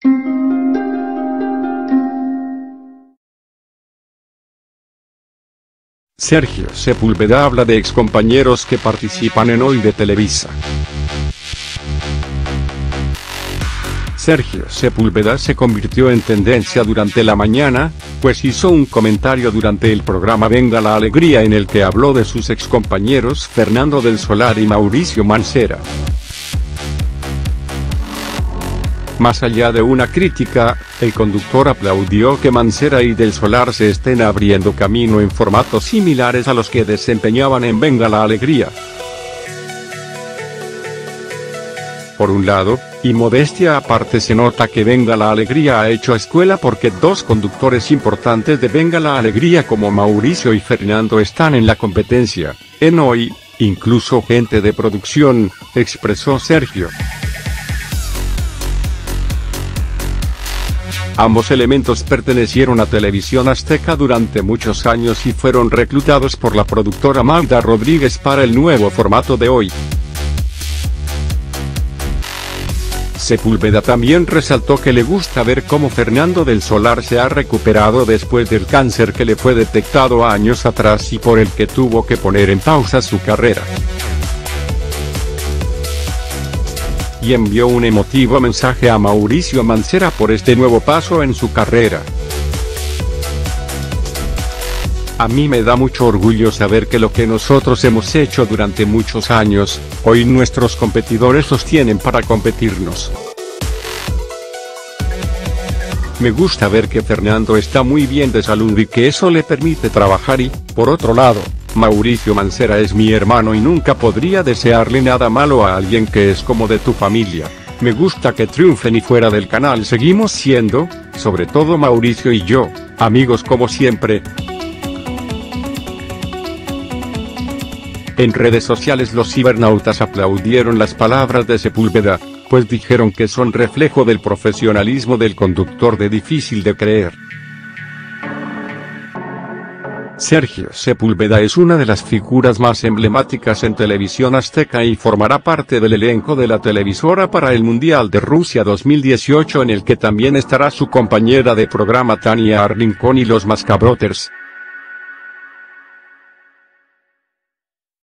Sergio Sepúlveda habla de excompañeros que participan en Hoy de Televisa. Sergio Sepúlveda se convirtió en tendencia durante la mañana, pues hizo un comentario durante el programa Venga la Alegría en el que habló de sus excompañeros Fernando del Solar y Mauricio Mancera. Más allá de una crítica, el conductor aplaudió que Mancera y del Solar se estén abriendo camino en formatos similares a los que desempeñaban en Venga la Alegría. Por un lado, y modestia aparte, se nota que Venga la Alegría ha hecho escuela porque dos conductores importantes de Venga la Alegría como Mauricio y Fernando están en la competencia, en Hoy, incluso gente de producción, expresó Sergio. Ambos elementos pertenecieron a Televisión Azteca durante muchos años y fueron reclutados por la productora Magda Rodríguez para el nuevo formato de Hoy. Sepúlveda también resaltó que le gusta ver cómo Fernando del Solar se ha recuperado después del cáncer que le fue detectado años atrás y por el que tuvo que poner en pausa su carrera. Y envió un emotivo mensaje a Mauricio Mancera por este nuevo paso en su carrera. A mí me da mucho orgullo saber que lo que nosotros hemos hecho durante muchos años, hoy nuestros competidores los tienen para competirnos. Me gusta ver que Fernando está muy bien de salud y que eso le permite trabajar y, por otro lado, Mauricio Mancera es mi hermano y nunca podría desearle nada malo a alguien que es como de tu familia. Me gusta que triunfen y fuera del canal seguimos siendo, sobre todo Mauricio y yo, amigos como siempre. En redes sociales los cibernautas aplaudieron las palabras de Sepúlveda, pues dijeron que son reflejo del profesionalismo del conductor de Difícil de Creer. Sergio Sepúlveda es una de las figuras más emblemáticas en Televisión Azteca y formará parte del elenco de la televisora para el Mundial de Rusia 2018 en el que también estará su compañera de programa Tania Rincón y los Mascabrothers.